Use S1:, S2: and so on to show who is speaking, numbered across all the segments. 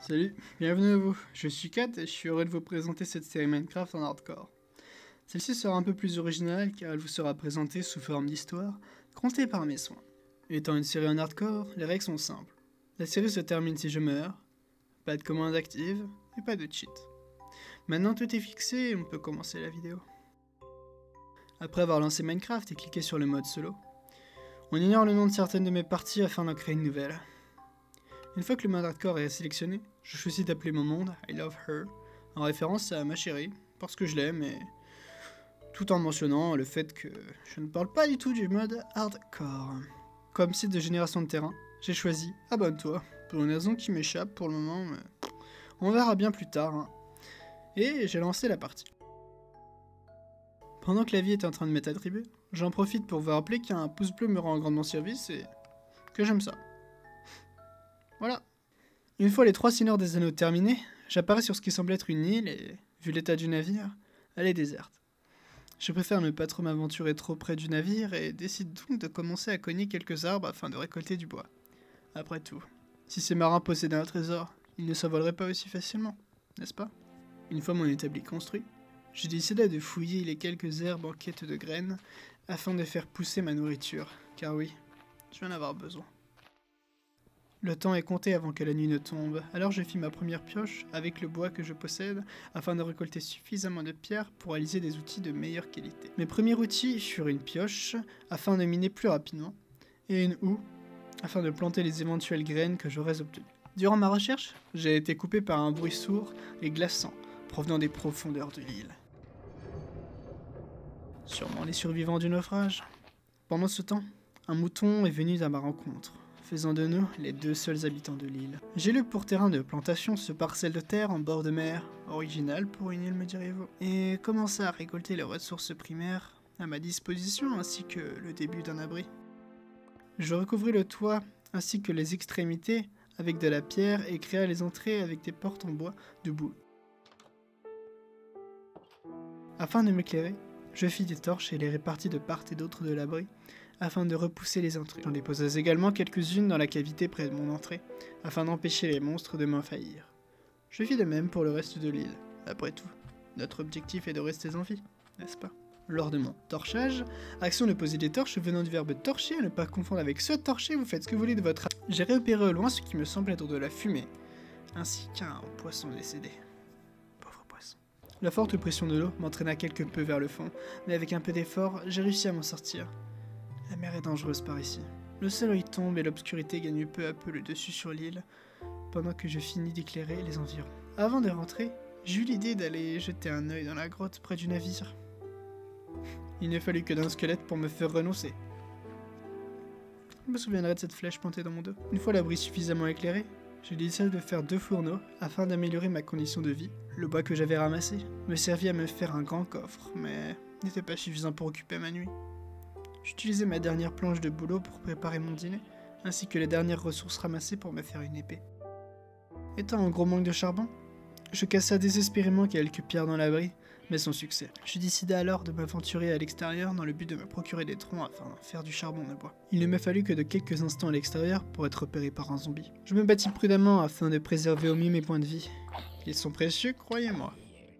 S1: Salut, bienvenue à vous, je suis Kat et je suis heureux de vous présenter cette série Minecraft en hardcore. Celle-ci sera un peu plus originale car elle vous sera présentée sous forme d'histoire, contée par mes soins. Étant une série en hardcore, les règles sont simples. La série se termine si je meurs, pas de commande active et pas de cheat. Maintenant tout est fixé et on peut commencer la vidéo. Après avoir lancé Minecraft et cliqué sur le mode solo, on ignore le nom de certaines de mes parties afin d'en créer une nouvelle. Une fois que le mode hardcore est sélectionné, je choisis d'appeler mon monde I Love Her, en référence à ma chérie, parce que je l'aime, et tout en mentionnant le fait que je ne parle pas du tout du mode hardcore. Comme site de génération de terrain, j'ai choisi Abonne-toi, pour une raison qui m'échappe pour le moment, mais on verra bien plus tard. Hein. Et j'ai lancé la partie. Pendant que la vie est en train de m'être attribuée, j'en profite pour vous rappeler qu'un pouce bleu me rend grandement service et que j'aime ça. Voilà. Une fois les 3 seigneurs des anneaux terminés, j'apparais sur ce qui semble être une île et, vu l'état du navire, elle est déserte. Je préfère ne pas trop m'aventurer trop près du navire et décide donc de commencer à cogner quelques arbres afin de récolter du bois. Après tout, si ces marins possédaient un trésor, ils ne s'envoleraient pas aussi facilement, n'est-ce pas? Une fois mon établi construit, j'ai décidé de fouiller les quelques herbes en quête de graines afin de faire pousser ma nourriture, car oui, je vais en avoir besoin. Le temps est compté avant que la nuit ne tombe, alors je fis ma première pioche avec le bois que je possède afin de récolter suffisamment de pierres pour réaliser des outils de meilleure qualité. Mes premiers outils furent une pioche afin de miner plus rapidement et une houe afin de planter les éventuelles graines que j'aurais obtenues. Durant ma recherche, j'ai été coupé par un bruit sourd et glaçant provenant des profondeurs de l'île. Sûrement les survivants du naufrage. Pendant ce temps, un mouton est venu à ma rencontre, faisant de nous les 2 seuls habitants de l'île. J'ai lu pour terrain de plantation ce parcelle de terre en bord de mer, original pour une île me direz-vous, et commencé à récolter les ressources primaires à ma disposition ainsi que le début d'un abri. Je recouvris le toit ainsi que les extrémités avec de la pierre et créa les entrées avec des portes en bois de boule. Afin de m'éclairer, je fis des torches et les répartis de part et d'autre de l'abri, afin de repousser les intrus. J'en déposais également quelques-unes dans la cavité près de mon entrée, afin d'empêcher les monstres de m'envahir. Je fis de même pour le reste de l'île. Après tout, notre objectif est de rester en vie, n'est-ce pas? Lors de mon torchage, action de poser des torches venant du verbe torcher, à ne pas confondre avec se torcher, vous faites ce que vous voulez de votre... J'ai repéré au loin ce qui me semble être de la fumée, ainsi qu'un poisson décédé. Pauvre poisson. La forte pression de l'eau m'entraîna quelque peu vers le fond, mais avec un peu d'effort, j'ai réussi à m'en sortir. La mer est dangereuse par ici. Le soleil tombe et l'obscurité gagne peu à peu le dessus sur l'île, pendant que je finis d'éclairer les environs. Avant de rentrer, j'ai eu l'idée d'aller jeter un œil dans la grotte près du navire. Il ne fallut que d'un squelette pour me faire renoncer. Je me souviendrai de cette flèche plantée dans mon dos. Une fois l'abri suffisamment éclairé, j'ai décidé de faire 2 fourneaux afin d'améliorer ma condition de vie. Le bois que j'avais ramassé me servit à me faire un grand coffre, mais n'était pas suffisant pour occuper ma nuit. J'utilisais ma dernière planche de boulot pour préparer mon dîner, ainsi que les dernières ressources ramassées pour me faire une épée. Étant en gros manque de charbon, je cassa désespérément quelques pierres dans l'abri, mais sans succès. Je décidai alors de m'aventurer à l'extérieur dans le but de me procurer des troncs afin de faire du charbon de bois. Il ne me fallut que de quelques instants à l'extérieur pour être repéré par un zombie. Je me battis prudemment afin de préserver au mieux mes points de vie. Ils sont précieux, croyez-moi.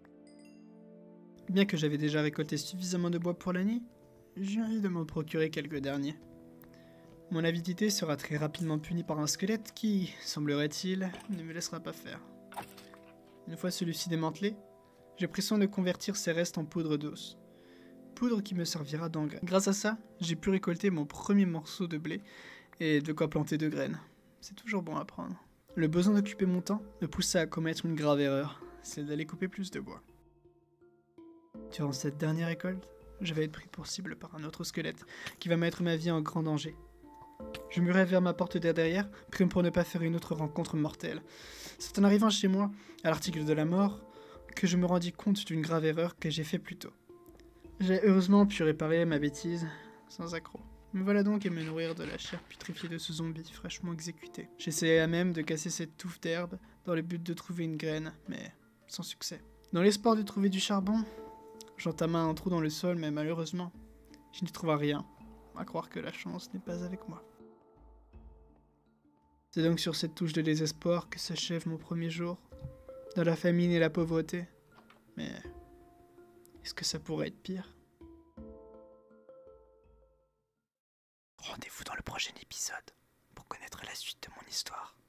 S1: Bien que j'avais déjà récolté suffisamment de bois pour la nuit, j'ai envie de m'en procurer quelques derniers. Mon avidité sera très rapidement punie par un squelette qui, semblerait-il, ne me laissera pas faire. Une fois celui-ci démantelé, j'ai pris soin de convertir ses restes en poudre d'os. Poudre qui me servira d'engrais. Grâce à ça, j'ai pu récolter mon premier morceau de blé et de quoi planter 2 graines. C'est toujours bon à prendre. Le besoin d'occuper mon temps me poussa à commettre une grave erreur, c'est d'aller couper plus de bois. Durant cette dernière récolte, je vais être pris pour cible par un autre squelette qui va mettre ma vie en grand danger. Je murai vers ma porte derrière, prêt pour ne pas faire une autre rencontre mortelle. C'est en arrivant chez moi, à l'article de la mort, que je me rendis compte d'une grave erreur que j'ai fait plus tôt. J'ai heureusement pu réparer ma bêtise, sans accroc. Me voilà donc à me nourrir de la chair putréfiée de ce zombie fraîchement exécuté. J'essayais à même de casser cette touffe d'herbe dans le but de trouver une graine, mais sans succès. Dans l'espoir de trouver du charbon, j'entama un trou dans le sol, mais malheureusement, je n'y trouva rien, à croire que la chance n'est pas avec moi. C'est donc sur cette touche de désespoir que s'achève mon premier jour, dans la famine et la pauvreté. Mais est-ce que ça pourrait être pire? Rendez-vous dans le prochain épisode pour connaître la suite de mon histoire.